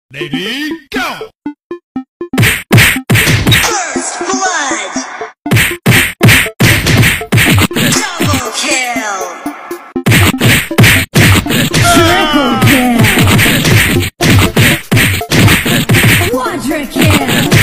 Lady, go! First blood! Double kill! Triple kill! Quadra kill!